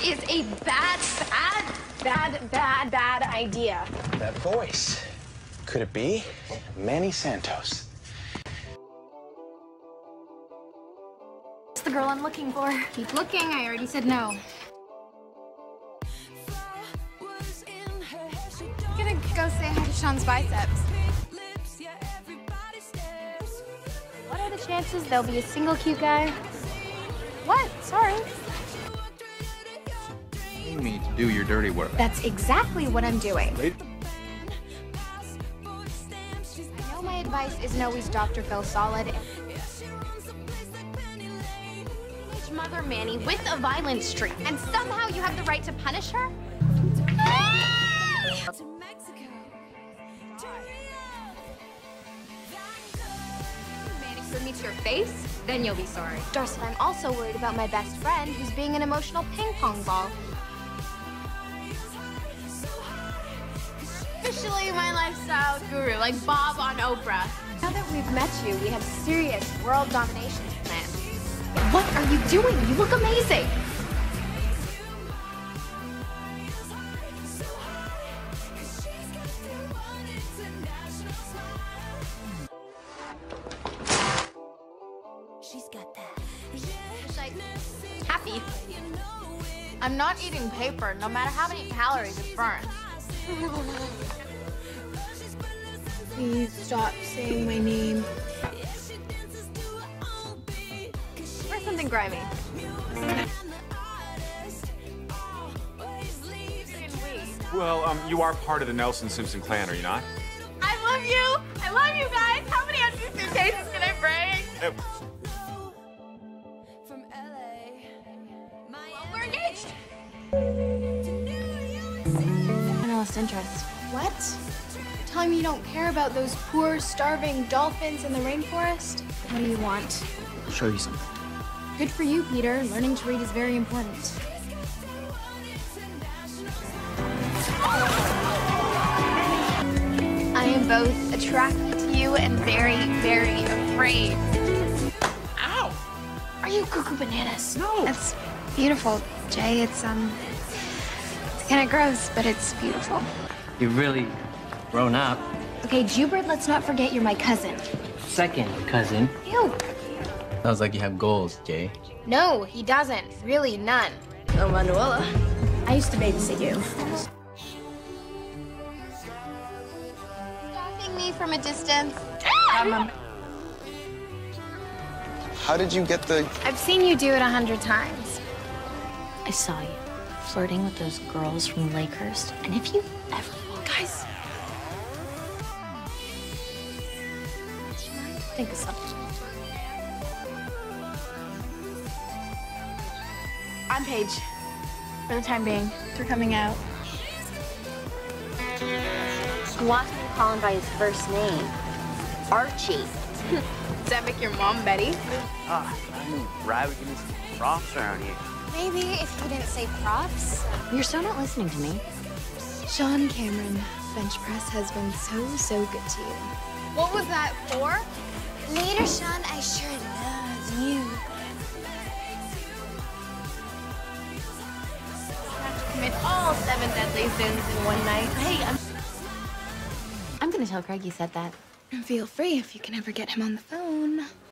is a bad idea. That voice. Could it be Manny Santos? It's the girl I'm looking for. Keep looking. I already said no. I'm gonna go say hi to Sean's biceps. What are the chances there'll be a single cute guy? What? Sorry. You need to do your dirty work. That's exactly what I'm doing. Wait. I know my advice isn't always Dr. Phil solid. Teenage mother Manny with a violent streak, and somehow you have the right to punish her? Me to your face, then you'll be sorry. Darcy, I'm also worried about my best friend who's being an emotional ping pong ball. Officially my lifestyle guru, like Bob on Oprah. Now that we've met you, we have serious world domination plans. What are you doing? You look amazing. She's got that. Like, happy. I'm not eating paper, no matter how many calories it burns. Please stop saying my name. Or something grimy. Well, you are part of the Nelson Simpson clan, are you not? I love you! I love you guys! How many empty suitcases can I bring? We're engaged! I lost interest. What? Telling me you don't care about those poor, starving dolphins in the rainforest? What do you want? I'll show you something. Good for you, Peter. Learning to read is very important. I am both attracted to you and very, very afraid. Ow! Are you cuckoo bananas? No! That's beautiful, Jay. It's kind of gross, but it's beautiful. You've really grown up. Okay, Jubert, let's not forget you're my cousin. Second cousin. Ew. Sounds like you have goals, Jay. No, he doesn't. Really, none. Oh, Manuela. I used to babysit you. Stalking me from a distance. How did you get the... I've seen you do it 100 times. I saw you flirting with those girls from Lakehurst. And if you ever... Guys. Think of something. On page. For the time being. We're coming out. He wants me to call him by his first name. Archie. Does that make your mom Betty? I knew Brad would give me some props around here. Maybe if you didn't say props. You're so not listening to me. Sean Cameron, bench press has been so good to you. What was that for? Later, Sean, I sure love you. Have to commit all 7 deadly sins in one night. Hey, I'm gonna tell Craig you said that. feel free if you can ever get him on the phone.